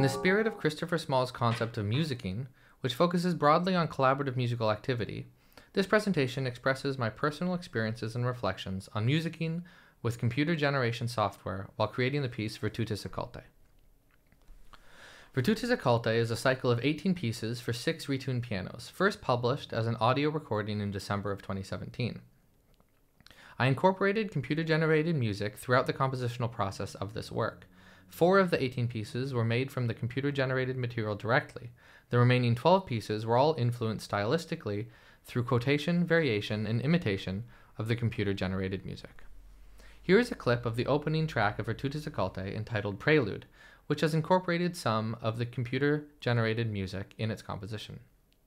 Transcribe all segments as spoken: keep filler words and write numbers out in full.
the spirit of Christopher Small's concept of musicking, which focuses broadly on collaborative musical activity, this presentation expresses my personal experiences and reflections on musicking with computer generation software while creating the piece Virtutis Occultae. Virtutis Occultae is a cycle of eighteen pieces for six retuned pianos, first published as an audio recording in December of twenty seventeen. I incorporated computer-generated music throughout the compositional process of this work. Four of the eighteen pieces were made from the computer-generated material directly. The remaining twelve pieces were all influenced stylistically through quotation, variation, and imitation of the computer-generated music. Here is a clip of the opening track of Virtutis Occultae entitled Prelude, which has incorporated some of the computer-generated music in its composition.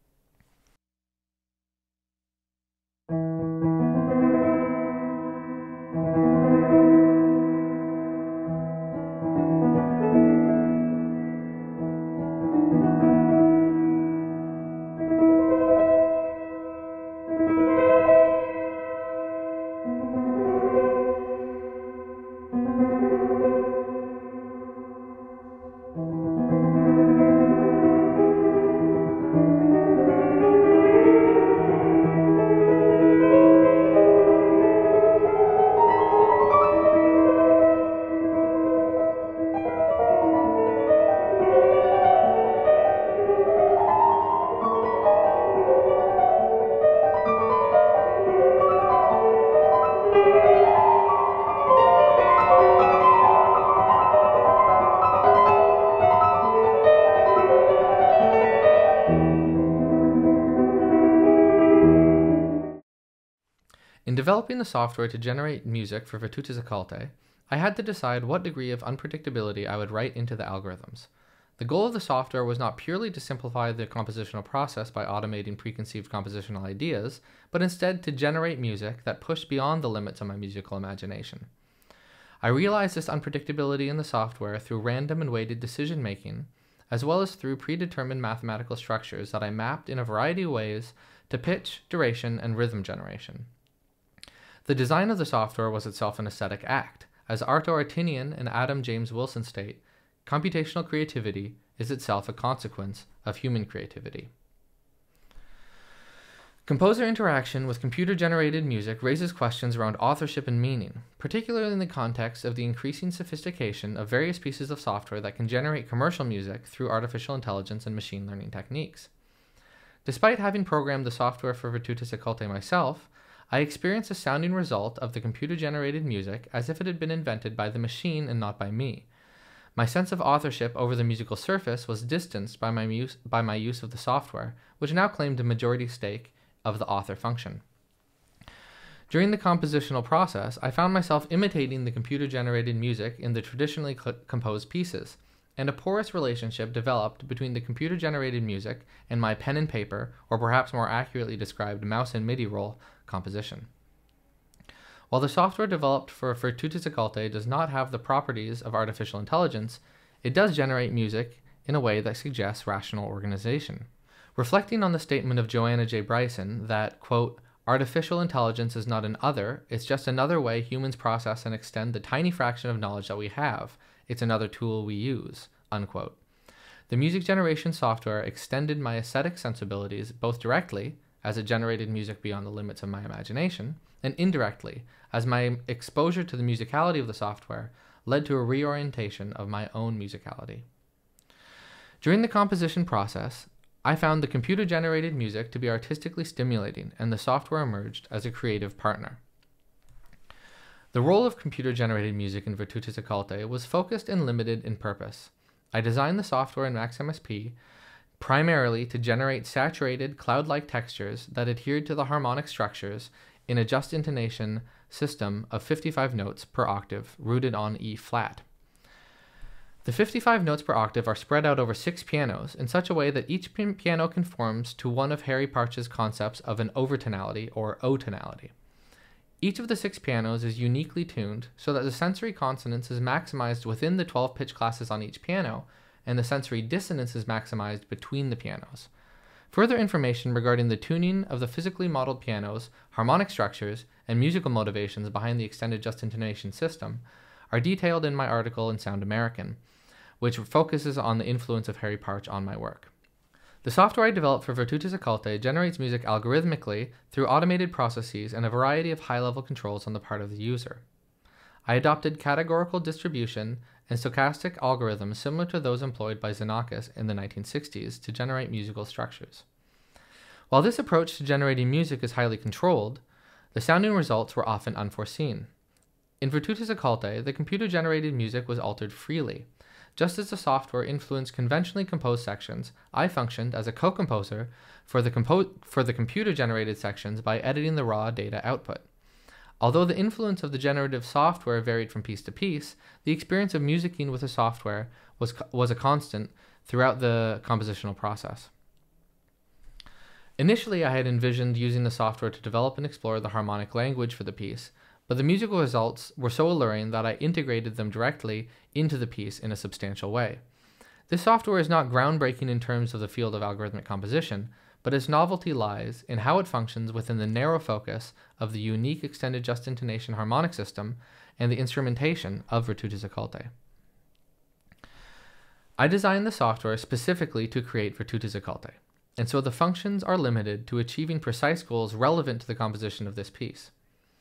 In developing the software to generate music for Virtutis Occultae, I had to decide what degree of unpredictability I would write into the algorithms. The goal of the software was not purely to simplify the compositional process by automating preconceived compositional ideas, but instead to generate music that pushed beyond the limits of my musical imagination. I realized this unpredictability in the software through random and weighted decision-making, as well as through predetermined mathematical structures that I mapped in a variety of ways to pitch, duration, and rhythm generation. The design of the software was itself an aesthetic act. As Arto Artinian and Adam James Wilson state, computational creativity is itself a consequence of human creativity. Composer interaction with computer-generated music raises questions around authorship and meaning, particularly in the context of the increasing sophistication of various pieces of software that can generate commercial music through artificial intelligence and machine learning techniques. Despite having programmed the software for Virtutis Occultae myself, I experienced a sounding result of the computer-generated music as if it had been invented by the machine and not by me. My sense of authorship over the musical surface was distanced by my use, by my use of the software, which now claimed a majority stake of the author function. During the compositional process, I found myself imitating the computer-generated music in the traditionally composed pieces, and a porous relationship developed between the computer-generated music and my pen and paper, or perhaps more accurately described, mouse and MIDI roll composition. While the software developed for Virtutis Occultae does not have the properties of artificial intelligence, it does generate music in a way that suggests rational organization. Reflecting on the statement of Joanna J. Bryson that, quote, artificial intelligence is not an other, it's just another way humans process and extend the tiny fraction of knowledge that we have. It's another tool we use, unquote. The music generation software extended my aesthetic sensibilities both directly, as it generated music beyond the limits of my imagination, and indirectly, as my exposure to the musicality of the software led to a reorientation of my own musicality. During the composition process, I found the computer-generated music to be artistically stimulating, and the software emerged as a creative partner. The role of computer-generated music in Virtutis Occultae was focused and limited in purpose. I designed the software in MaxMSP primarily to generate saturated, cloud-like textures that adhered to the harmonic structures in a just intonation system of fifty-five notes per octave rooted on E flat. The fifty-five notes per octave are spread out over six pianos in such a way that each piano conforms to one of Harry Partch's concepts of an overtonality or O-tonality. Each of the six pianos is uniquely tuned so that the sensory consonance is maximized within the twelve pitch classes on each piano, and the sensory dissonance is maximized between the pianos. Further information regarding the tuning of the physically modeled pianos, harmonic structures, and musical motivations behind the extended just intonation system are detailed in my article in Sound American, which focuses on the influence of Harry Partch on my work. The software I developed for Virtutis Occultae generates music algorithmically through automated processes and a variety of high-level controls on the part of the user. I adopted categorical distribution and stochastic algorithms similar to those employed by Xenakis in the nineteen sixties to generate musical structures. While this approach to generating music is highly controlled, the sounding results were often unforeseen. In Virtutis Occultae, the computer-generated music was altered freely. Just as the software influenced conventionally composed sections, I functioned as a co-composer for the, compo- for the computer-generated sections by editing the raw data output. Although the influence of the generative software varied from piece to piece, the experience of musicking with the software was, was a constant throughout the compositional process. Initially, I had envisioned using the software to develop and explore the harmonic language for the piece, but the musical results were so alluring that I integrated them directly into the piece in a substantial way. This software is not groundbreaking in terms of the field of algorithmic composition, but its novelty lies in how it functions within the narrow focus of the unique extended just intonation harmonic system and the instrumentation of Virtutis Occultae. I designed the software specifically to create Virtutis Occultae, and so the functions are limited to achieving precise goals relevant to the composition of this piece.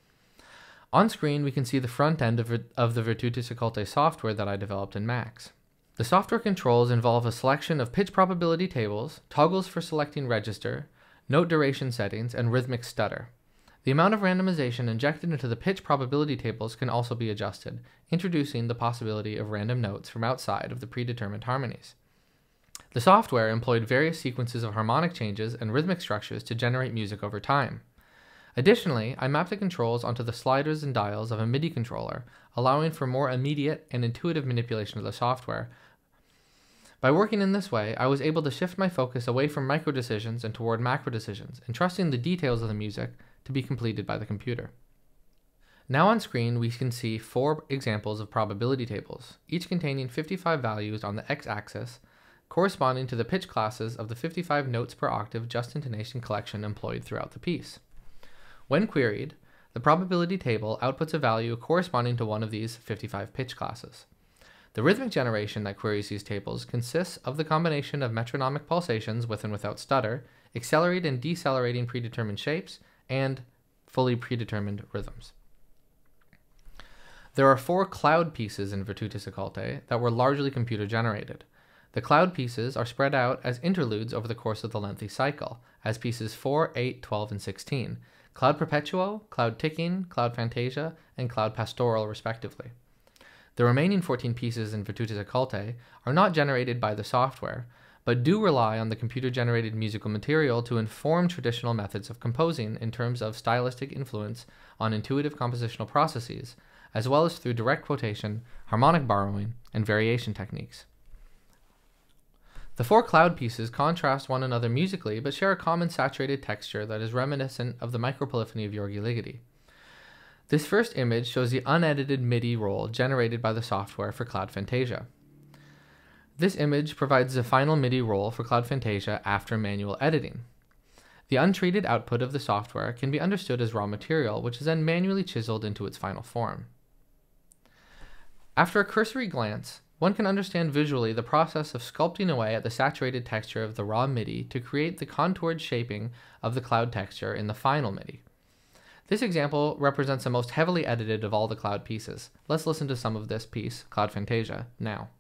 On screen, we can see the front end of, of the Virtutis Occultae software that I developed in Max. The software controls involve a selection of pitch probability tables, toggles for selecting register, note duration settings, and rhythmic stutter. The amount of randomization injected into the pitch probability tables can also be adjusted, introducing the possibility of random notes from outside of the predetermined harmonies. The software employed various sequences of harmonic changes and rhythmic structures to generate music over time. Additionally, I mapped the controls onto the sliders and dials of a MIDI controller, allowing for more immediate and intuitive manipulation of the software. By working in this way, I was able to shift my focus away from micro decisions and toward macro decisions, entrusting the details of the music to be completed by the computer. Now on screen, we can see four examples of probability tables, each containing fifty-five values on the x-axis, corresponding to the pitch classes of the fifty-five notes per octave just intonation collection employed throughout the piece. When queried, the probability table outputs a value corresponding to one of these fifty-five pitch classes. The rhythmic generation that queries these tables consists of the combination of metronomic pulsations with and without stutter, accelerating and decelerating predetermined shapes, and fully predetermined rhythms. There are four cloud pieces in Virtutis Occultae that were largely computer generated. The cloud pieces are spread out as interludes over the course of the lengthy cycle, as pieces four, eight, twelve, and sixteen, Cloud Perpetuo, Cloud Ticking, Cloud Fantasia, and Cloud Pastoral, respectively. The remaining fourteen pieces in Virtutis Occultae are not generated by the software, but do rely on the computer-generated musical material to inform traditional methods of composing in terms of stylistic influence on intuitive compositional processes, as well as through direct quotation, harmonic borrowing, and variation techniques. The four cloud pieces contrast one another musically, but share a common saturated texture that is reminiscent of the micropolyphony of Jorgi Ligeti. This first image shows the unedited MIDI roll generated by the software for Cloud Fantasia. This image provides the final MIDI roll for Cloud Fantasia after manual editing. The untreated output of the software can be understood as raw material, which is then manually chiseled into its final form. After a cursory glance, one can understand visually the process of sculpting away at the saturated texture of the raw MIDI to create the contoured shaping of the cloud texture in the final MIDI. This example represents the most heavily edited of all the cloud pieces. Let's listen to some of this piece, Cloud Fantasia, now.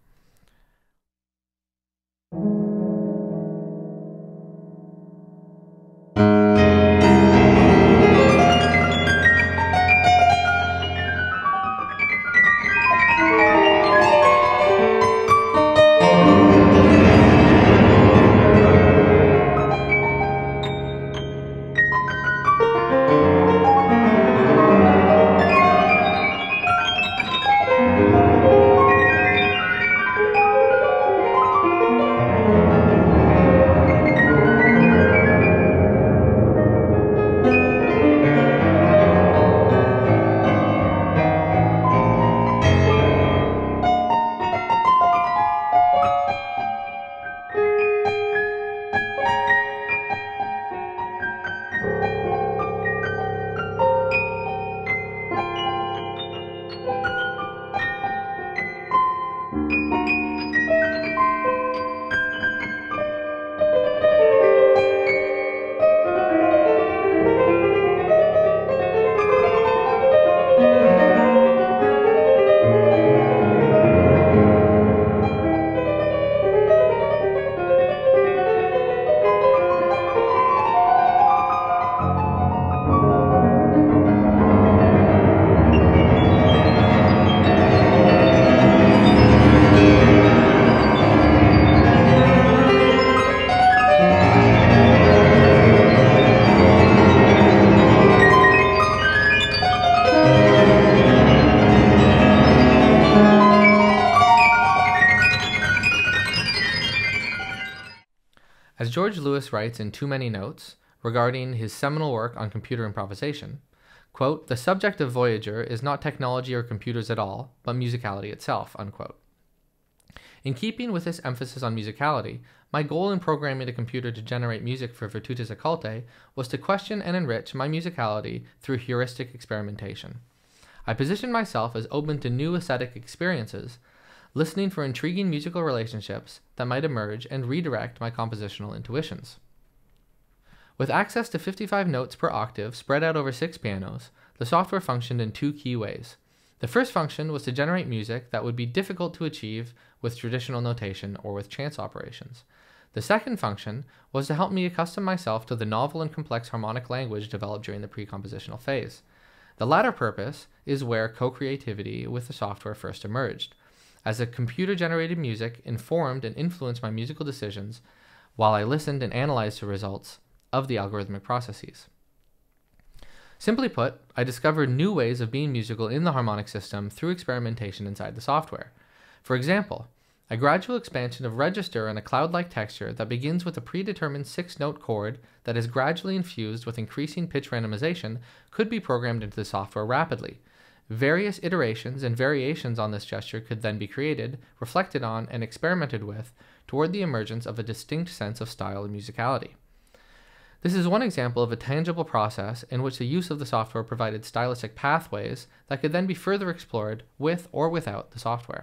As George Lewis writes in Too Many Notes regarding his seminal work on computer improvisation, quote, "The subject of Voyager is not technology or computers at all, but musicality itself," unquote. In keeping with this emphasis on musicality, my goal in programming a computer to generate music for Virtutis Occultae was to question and enrich my musicality through heuristic experimentation. I positioned myself as open to new aesthetic experiences, listening for intriguing musical relationships that might emerge and redirect my compositional intuitions. With access to fifty-five notes per octave spread out over six pianos, the software functioned in two key ways. The first function was to generate music that would be difficult to achieve with traditional notation or with chance operations. The second function was to help me accustom myself to the novel and complex harmonic language developed during the pre-compositional phase. The latter purpose is where co-creativity with the software first emerged, as the computer-generated music informed and influenced my musical decisions while I listened and analyzed the results of the algorithmic processes. Simply put, I discovered new ways of being musical in the harmonic system through experimentation inside the software. For example, a gradual expansion of register in a cloud-like texture that begins with a predetermined six-note chord that is gradually infused with increasing pitch randomization could be programmed into the software rapidly. Various iterations and variations on this gesture could then be created, reflected on, and experimented with toward the emergence of a distinct sense of style and musicality. This is one example of a tangible process in which the use of the software provided stylistic pathways that could then be further explored with or without the software.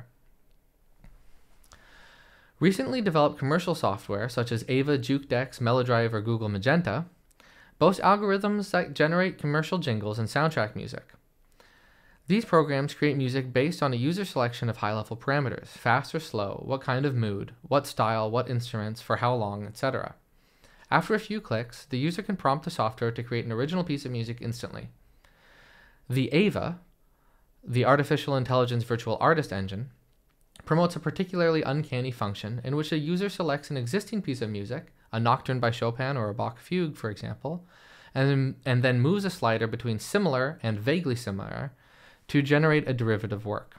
Recently developed commercial software such as Ava, Jukedex, Melodrive, or Google Magenta boast algorithms that generate commercial jingles and soundtrack music. These programs create music based on a user selection of high-level parameters, fast or slow, what kind of mood, what style, what instruments, for how long, et cetera. After a few clicks, the user can prompt the software to create an original piece of music instantly. The Ava, the Artificial Intelligence Virtual Artist Engine, promotes a particularly uncanny function in which a user selects an existing piece of music, a nocturne by Chopin or a Bach fugue, for example, and, and then moves a slider between similar and vaguely similar to generate a derivative work.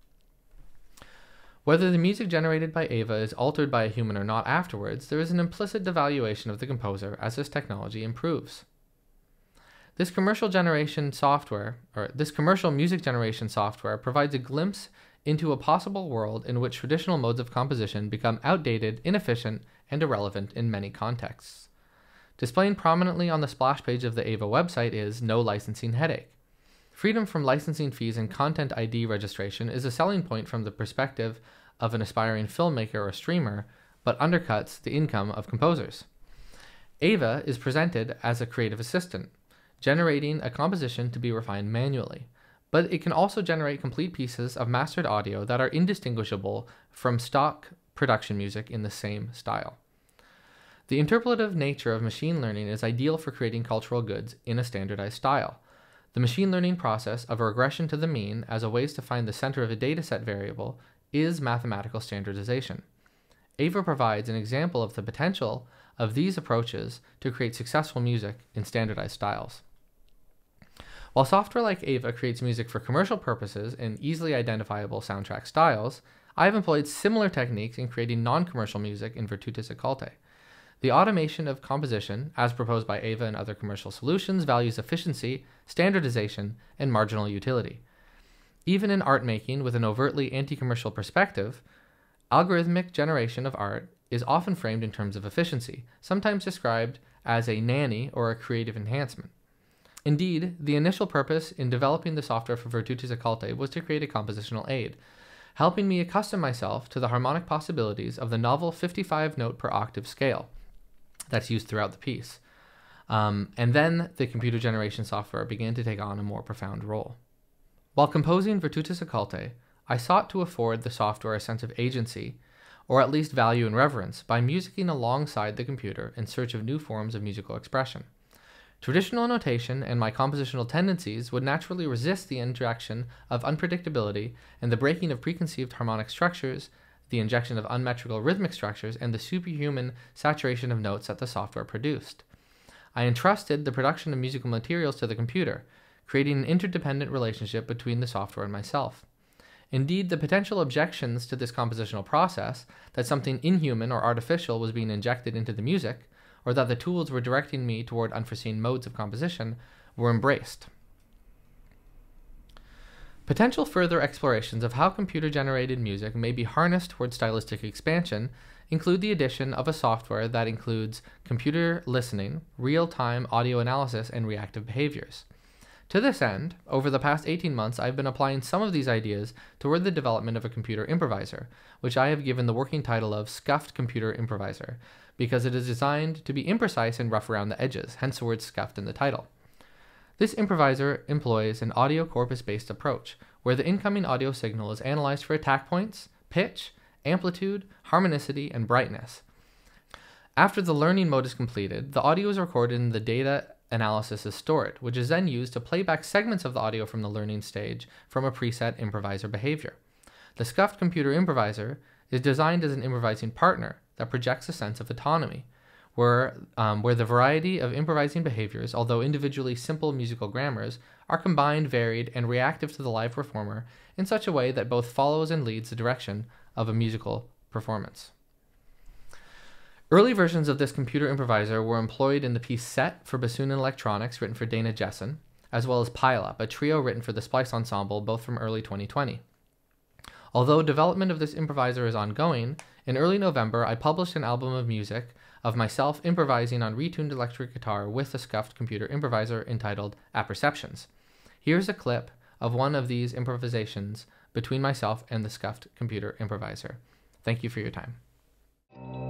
Whether the music generated by Ava is altered by a human or not afterwards, there is an implicit devaluation of the composer as this technology improves. This commercial generation software, or this commercial music generation software provides a glimpse into a possible world in which traditional modes of composition become outdated, inefficient, and irrelevant in many contexts. Displaying prominently on the splash page of the Ava website is "No licensing headache." Freedom from licensing fees and content I D registration is a selling point from the perspective of an aspiring filmmaker or streamer, but undercuts the income of composers. Ava is presented as a creative assistant, generating a composition to be refined manually, but it can also generate complete pieces of mastered audio that are indistinguishable from stock production music in the same style. The interpolative nature of machine learning is ideal for creating cultural goods in a standardized style. The machine learning process of a regression to the mean as a ways to find the center of a dataset variable is mathematical standardization. Ava provides an example of the potential of these approaches to create successful music in standardized styles. While software like Ava creates music for commercial purposes in easily identifiable soundtrack styles, I have employed similar techniques in creating non-commercial music in Virtutis Occultae. The automation of composition, as proposed by Ava and other commercial solutions, values efficiency, standardization, and marginal utility. Even in art making with an overtly anti-commercial perspective, algorithmic generation of art is often framed in terms of efficiency, sometimes described as a nanny or a creative enhancement. Indeed, the initial purpose in developing the software for Virtutis Occultae was to create a compositional aid, helping me accustom myself to the harmonic possibilities of the novel fifty-five note per octave scale that's used throughout the piece. Um, and then the computer generation software began to take on a more profound role. While composing Virtutis Occultae, I sought to afford the software a sense of agency, or at least value and reverence, by musicking alongside the computer in search of new forms of musical expression. Traditional notation and my compositional tendencies would naturally resist the injection of unpredictability and the breaking of preconceived harmonic structures, the injection of unmetrical rhythmic structures, and the superhuman saturation of notes that the software produced. I entrusted the production of musical materials to the computer, creating an interdependent relationship between the software and myself. Indeed, the potential objections to this compositional process, that something inhuman or artificial was being injected into the music, or that the tools were directing me toward unforeseen modes of composition, were embraced. Potential further explorations of how computer-generated music may be harnessed toward stylistic expansion include the addition of a software that includes computer listening, real-time audio analysis, and reactive behaviors. To this end, over the past eighteen months, I've been applying some of these ideas toward the development of a computer improviser, which I have given the working title of Scuffed Computer Improviser, because it is designed to be imprecise and rough around the edges, hence the word scuffed in the title. This improviser employs an audio corpus-based approach, where the incoming audio signal is analyzed for attack points, pitch, amplitude, harmonicity, and brightness. After the learning mode is completed, the audio is recorded and the data analysis is stored, which is then used to play back segments of the audio from the learning stage from a preset improviser behavior. The Scuffed Computer Improviser is designed as an improvising partner that projects a sense of autonomy, where, um, where the variety of improvising behaviors, although individually simple musical grammars, are combined, varied, and reactive to the live performer in such a way that both follows and leads the direction of a musical performance. Early versions of this computer improviser were employed in the piece Set for bassoon and electronics, written for Dana Jessen, as well as Pile Up, a trio written for the Splice Ensemble, both from early twenty twenty. Although development of this improviser is ongoing, in early November I published an album of music of myself improvising on retuned electric guitar with the Scuffed Computer Improviser entitled Apperceptions. Here's a clip of one of these improvisations between myself and the Scuffed Computer Improviser. Thank you for your time.